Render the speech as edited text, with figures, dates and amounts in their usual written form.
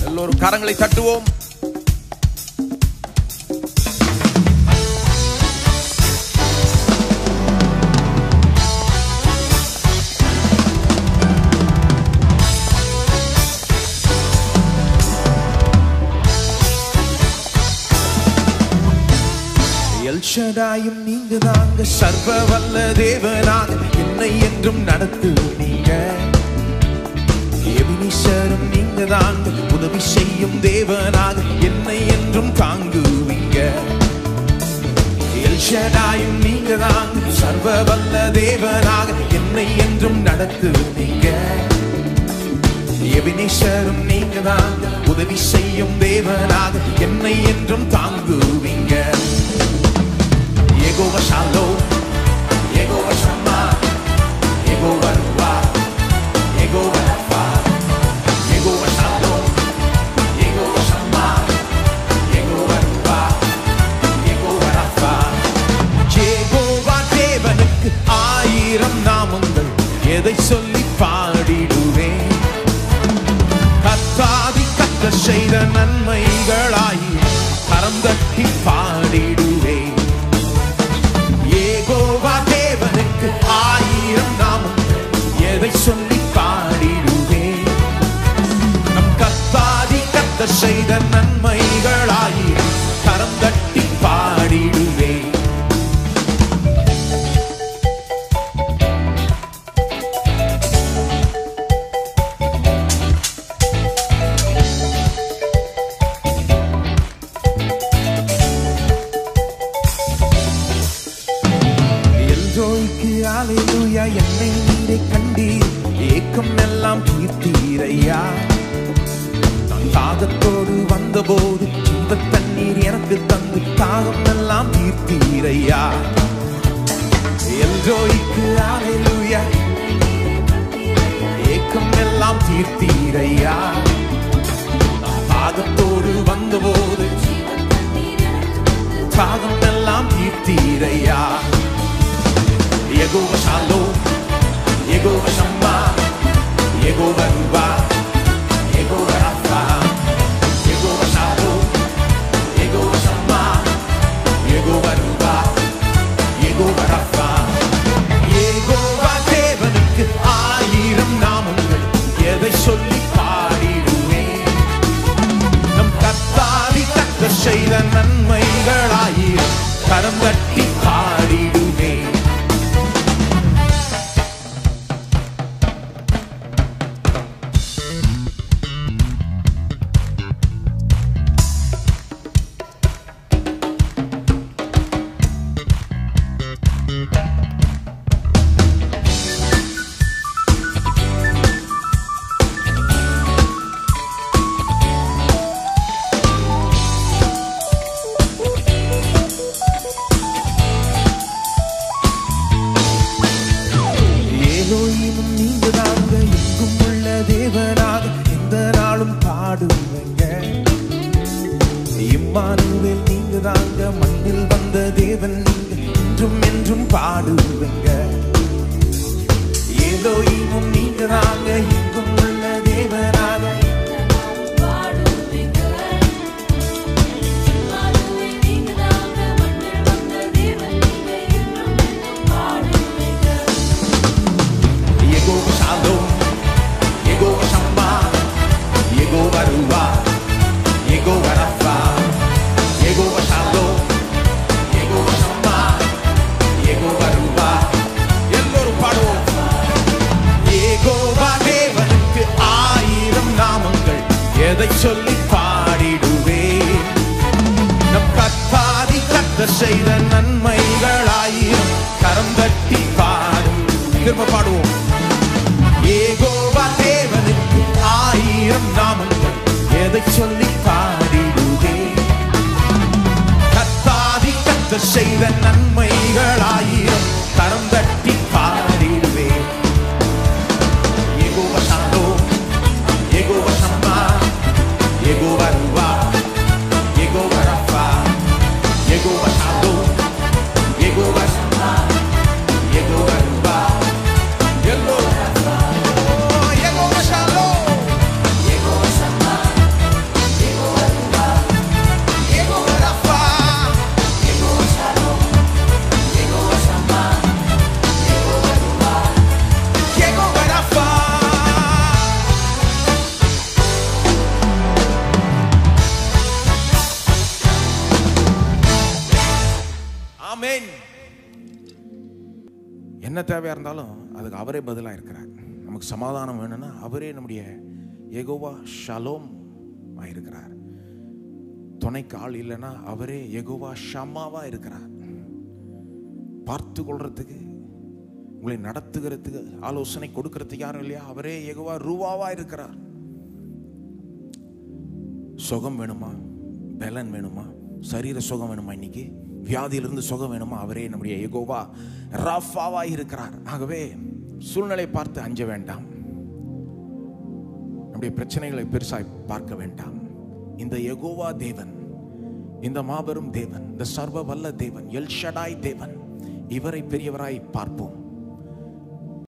எல்லோரும் கரங்களை தட்டுவோம். எல்ஷடாயும் நீங்க தாங்க, சர்வ வல்ல தேவனாக என்னை என்றும் நடத்துவீங்க. எபினிஷரும் நீங்க தாங்க, உதவி செய்யும் தேவனாக என்னை என்றும் தாங்குவீங்க. எல்ஷடாயும் நீங்க தாங்க, சர்வ வல்ல தேவனாக என்னை என்றும் நடத்துவீங்க. எபினிஷரும் நீங்க தாங்க, உதவி செய்யும் தேவனாக என்னை என்றும் தாங்குவீங்க. Yehovah Shalom, Yehovah Shammah, Yehovah Ruah, Yehovah Rapha, Yehovah Shalom, Yehovah Shammah, Yehovah Ruah, Yehovah Rapha. Yehovah தேவனுக்கு 1000 நாமங்கள், எதை சொல்லி பாடிடுவேன். கர்த்தாதி கர்த்தர் செய்த நன்மைகளாய் கரம் தட்டி பாடிடுவேன். யெகோவா தேவனுக்கு 1000 நாமங்கள், எதை சொல்லி பாடிடுவேன். நம் கர்த்தாதி கர்த்தர் செய்த நன்மைகளாய் கரம் தட்டி பாடிடுவேன். அல்லேலூயா, என்னை நீரே கண்டீர், ஏக்கம் எல்லாம் தீர்த்தீரையா. நான் தாகத்தோடு வந்தபோது ஜீவ தண்ணீர் எனக்கு தந்து தாகம் எல்லாம் தீர்த்தீரையா. எல்ரோய்க்கு அல்லேலூயா, ஏக்கம் எல்லாம் தீர்த்தீரையா. நான் தாகத்தோடு வந்தபோது தாகம் எல்லாம் தீர்த்தீரையா. Yehovah Shalom, Yehovah Shammah, Yehovah Ruah, Yehovah Rapha, Yehovah Shalom, Yehovah Shammah, Yehovah Ruah, Yehovah Rapha. Yehovah தேவனுக்கு 1000 நாமங்கள், எதை சொல்லி பாடிடுவேன். நம் கர்த்தாதி கர்த்தர் செய்த நன்மைகளாயிரம் கரம் தட்டி பாடிடுவேன். நீங்க தாங்க, எங்கும் உள்ள தேவனாக எந்த நாளும் பாடுவீங்க. இம்மானுவேல் நீங்க தாங்க, மண்ணில் வந்த தேவன் நீங்க என்றும் என்றும் பாடுவீங்க. எலோஹிமும் நீங்க தாங்க, எங்கும் உள்ள தேவனாக Yehovah Shalom, Yehovah Shammah, Yehovah Ruah, Yehovah Rapha, Yehovah Shalom, Yehovah Shammah, Yehovah Ruah. எல்லோரும் பாடுவோம். யெகோவா தேவனுக்கு 1000 நாமங்கள், எதை சொல்லி பாடிடுவேன். நம் கர்த்தாதி கர்த்தர் செய்த நன்மைகளாயிரம் கரம் தட்டி பாடும். திரும்ப பாடுவோம். யெகோவா தேவனுக்கு 1000 நாமங்கள், எதை சொல்லி பாடிடுவேன். கர்த்தாதி கர்த்தர் செய்த நன்மைகளாயிரம் கரம் தட்டி பாடிடுவேன். Jehovah Shalom, Jehovah Shammah, Jehovah ருவா, Jehovah Rapha, Jehovah Shalom, Jehovah Shammah, Jehovah ருவா. என்ன தேவையாக இருந்தாலும் அதுக்கு அவரே பதிலாக இருக்கிறார். நமக்கு சமாதானம் வேணும்னா அவரே நம்முடைய யெகோவா ஷலோம் இருக்கிறார். துணைக்கு ஆள் இல்லைன்னா அவரே யெகோவா ஷம்மாவா இருக்கிறார். பார்த்து கொள்றதுக்கு, உங்களை நடத்துகிறதுக்கு, ஆலோசனை கொடுக்கறதுக்கு யாரும் இல்லையா? அவரே யெகோவா ரூவாவா இருக்கிறார். சுகம் வேணுமா, பலன் வேணுமா, சரீர சுகம் வேணுமா, இன்னைக்கு வியாதியிலிருந்து சுகம் வேணுமா, அவரே நம்முடைய யெகோவா ராஃபாவா இருக்கிறார். ஆகவே சூழ்நிலை பார்த்து அஞ்ச வேண்டாம், நம்முடைய பிரச்சனைகளை பெருசாய் பார்க்க வேண்டாம். இந்த யெகோவா தேவன், இந்த மாபெரும் தேவன், இந்த சர்வ வல்ல தேவன், எல் ஷடாய் தேவன், இவரை பெரியவராய் பார்ப்போம்.